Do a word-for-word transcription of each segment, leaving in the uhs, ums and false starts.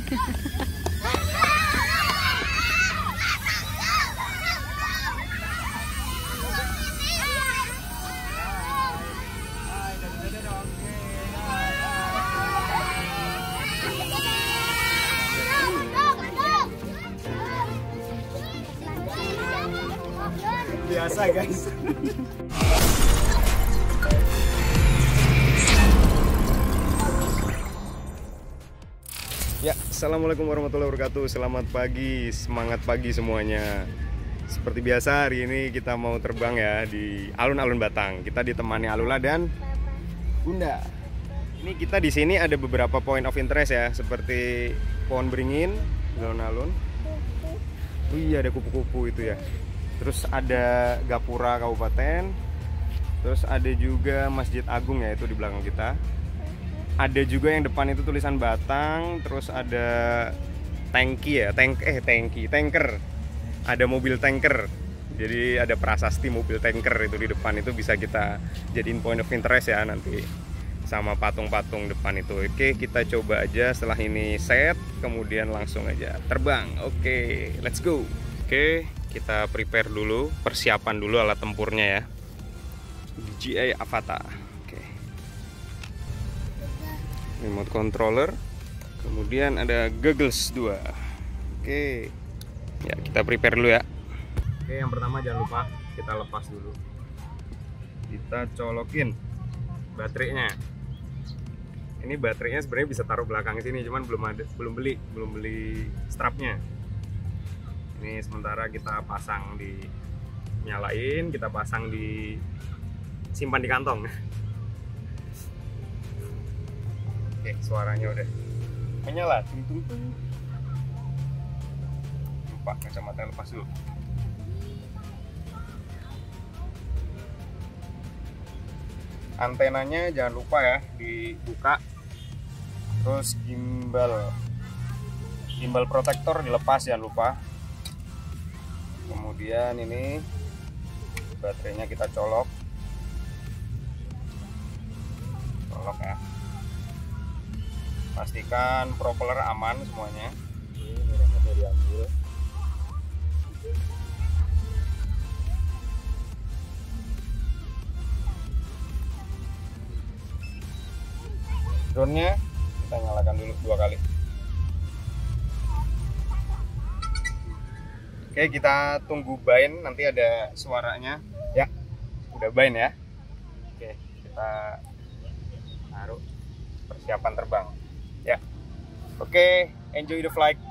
Biasa guys. Ya, assalamualaikum warahmatullahi wabarakatuh. Selamat pagi, semangat pagi semuanya. Seperti biasa hari ini kita mau terbang ya di alun-alun Batang. Kita ditemani Alula dan Bunda. Ini kita di sini ada beberapa point of interest ya, seperti pohon beringin di alun-alun. Oh iya, ada kupu-kupu itu ya. Terus ada Gapura Kabupaten. Terus ada juga Masjid Agung ya, itu di belakang kita. Ada juga yang depan itu tulisan Batang. Terus ada tangki ya, tank eh tangki, tanker. Ada mobil tanker. Jadi ada prasasti mobil tanker itu di depan, itu bisa kita jadiin point of interest ya nanti sama patung-patung depan itu. Oke, kita coba aja setelah ini set, kemudian langsung aja terbang. Oke, let's go. Oke, kita prepare dulu, persiapan dulu alat tempurnya ya. D J I Avata. Oke. Remote controller. Kemudian ada goggles dua. Oke. Ya, kita prepare dulu ya. Oke, yang pertama jangan lupa kita lepas dulu. Kita colokin baterainya. Ini baterainya sebenarnya bisa taruh belakang sini, cuman belum ada, belum beli, belum beli strapnya. Ini sementara kita pasang di, nyalain, kita pasang di, simpan di kantong. Oke, suaranya udah menyala. Lupa kacamata lepas dulu. Antenanya jangan lupa ya dibuka. Terus gimbal gimbal protektor dilepas, jangan lupa. Kemudian ini baterainya kita colok colok ya, pastikan propeller aman semuanya. Ini remote diambil. Drone-nya kita nyalakan dulu dua kali. Oke, kita tunggu bind, nanti ada suaranya. Ya, udah bind ya. Oke, kita taruh, persiapan terbang. Ya, oke, enjoy the flight.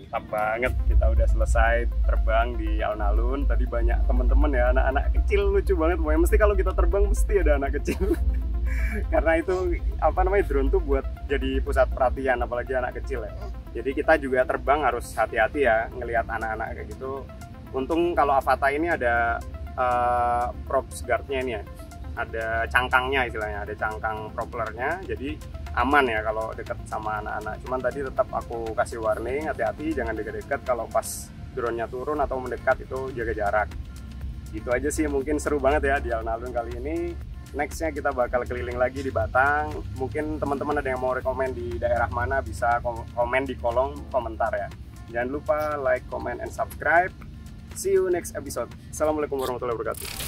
mantap banget, kita udah selesai terbang di alun-alun. Tadi banyak temen-temen ya, anak-anak kecil, lucu banget pokoknya. Mesti kalau kita terbang mesti ada anak kecil. Karena itu apa namanya, drone tuh buat jadi pusat perhatian, apalagi anak kecil ya. Jadi kita juga terbang harus hati-hati ya ngelihat anak-anak kayak gitu. Untung kalau Avata ini ada uh, props guardnya ini ya, ada cangkangnya istilahnya, ada cangkang propellernya, jadi aman ya kalau deket sama anak-anak. Cuman tadi tetap aku kasih warning, hati-hati jangan deket-deket, kalau pas drone-nya turun atau mendekat itu jaga jarak. Gitu aja sih, mungkin seru banget ya di alun-alun kali ini. Nextnya kita bakal keliling lagi di Batang. Mungkin teman-teman ada yang mau rekomen di daerah mana, bisa komen di kolom komentar ya. Jangan lupa like, comment, and subscribe. See you next episode. Assalamualaikum warahmatullahi wabarakatuh.